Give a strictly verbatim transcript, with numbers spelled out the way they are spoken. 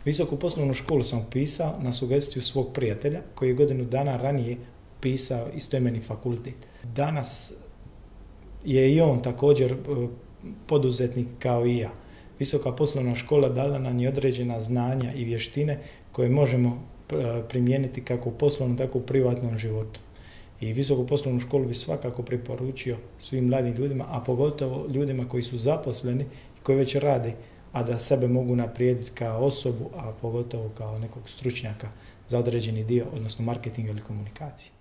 Visoku poslovnu školu sam upisao na sugestiju svog prijatelja koji je godinu dana ranije upisao istoimeni fakultet. Danas je i on također poduzetnik kao i ja. Visoka poslovna škola dala nam je određena znanja i vještine koje možemo primijeniti kako u poslovnom, tako u privatnom životu. I visoku poslovnu školu bi svakako preporučio svim mladim ljudima, a pogotovo ljudima koji su zaposleni i koji već rade, a da sebe mogu naprijediti kao osobu, a pogotovo kao nekog stručnjaka za određeni dio, odnosno marketing ili komunikacije.